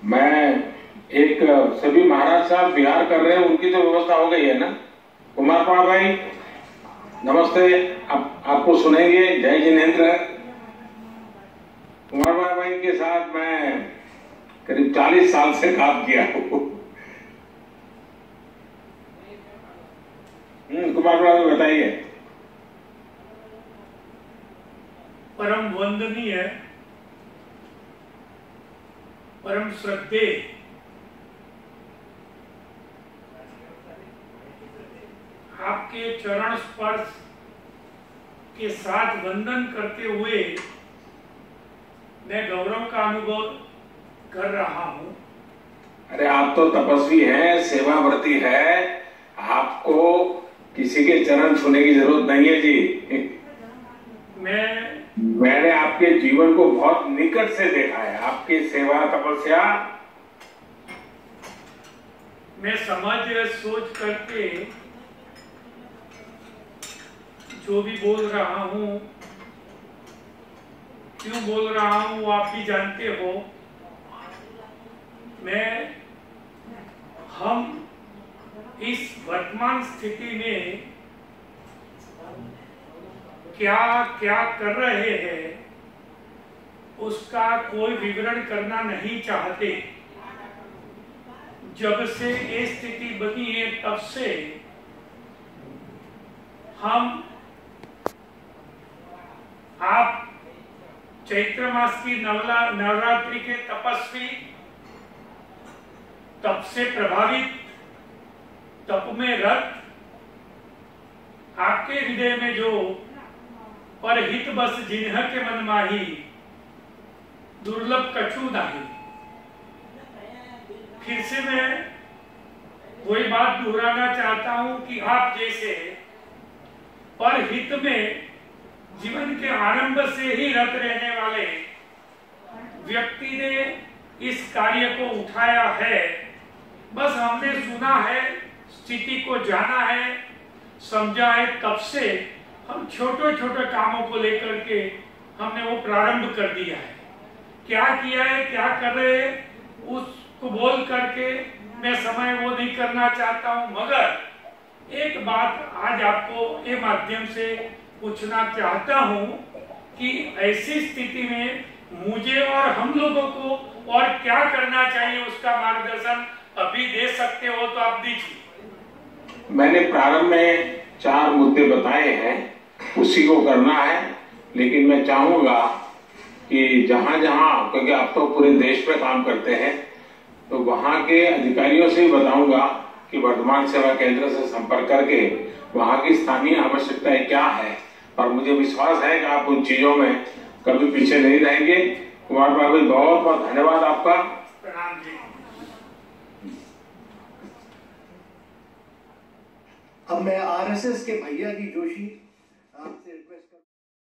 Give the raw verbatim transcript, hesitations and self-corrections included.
मैं एक सभी महाराज साहब बिहार कर रहे हैं, उनकी तो व्यवस्था हो गई है ना। कुमार पाल भाई नमस्ते, आप, आपको सुनेंगे। जय जिनेन्द्र। कुमार पाल भाई के साथ मैं करीब चालीस साल से काम किया हूँ। कुमार पाल बताइए। परम वंदनीय, परम श्रद्धेय आपके चरण स्पर्श के साथ वंदन करते हुए मैं गौरव का अनुभव कर रहा हूं। अरे आप तो तपस्वी हैं, सेवाव्रती है, आपको किसी के चरण छूने की जरूरत नहीं है जी। मैं मैंने आपके जीवन को बहुत निकट से देखा है, आपकी सेवा तपस्या। मैं समझ सोच करके जो भी बोल रहा हूं, क्यों बोल रहा हूं वो आप भी जानते हो। मैं हम इस वर्तमान स्थिति में क्या क्या कर रहे हैं उसका कोई विवरण करना नहीं चाहते। जब से ये स्थिति बनी है तब से हम आप चैत्र मास की नवला नवरात्रि के तपस्वी, तप से प्रभावित, तप में रत, आपके हृदय में जो पर हित बस जिन्ह के मन माही, दुर्लभ कछु नाही। फिर से मैं वही बात दोहराना चाहता हूं कि आप जैसे पर हित में जीवन के आरंभ से ही रत रहने वाले व्यक्ति ने इस कार्य को उठाया है। बस हमने सुना है, स्थिति को जाना है, समझा है, तब से हम छोटे छोटे कामों को लेकर के हमने वो प्रारंभ कर दिया है। क्या किया है, क्या कर रहे हैं, उसको बोल करके मैं समय वो नहीं करना चाहता हूं। मगर एक बात आज आपको ये माध्यम से पूछना चाहता हूं कि ऐसी स्थिति में मुझे और हम लोगों को और क्या करना चाहिए, उसका मार्गदर्शन अभी दे सकते हो तो आप दीजिए। मैंने प्रारंभ में चार मुद्दे बताए हैं, उसी को करना है। लेकिन मैं चाहूंगा कि जहां जहां, क्योंकि आप तो पूरे देश में काम करते हैं, तो वहां के अधिकारियों से भी बताऊंगा कि वर्तमान सेवा केंद्र से संपर्क करके वहां की स्थानीय आवश्यकताएं क्या है, और मुझे विश्वास है कि आप उन चीजों में कभी पीछे नहीं रहेंगे। कुमार पाल भाई बहुत बहुत धन्यवाद आपका। प्रणाम जी। अब मैं आरएसएस के भैया जी जोशी